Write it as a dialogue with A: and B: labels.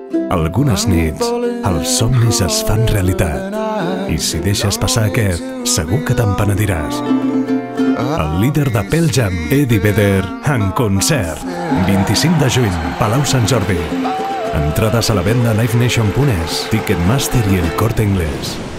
A: Algunes nits, els somnis es fan realitat. I si deixes passar aquest, segur que te'n penediràs. El líder de Pearl Jam, Eddie Vedder, en concert. 25 de juny, Palau Sant Jordi. Entrades a la venda a livenation.es, Ticketmaster i El Corte Inglés.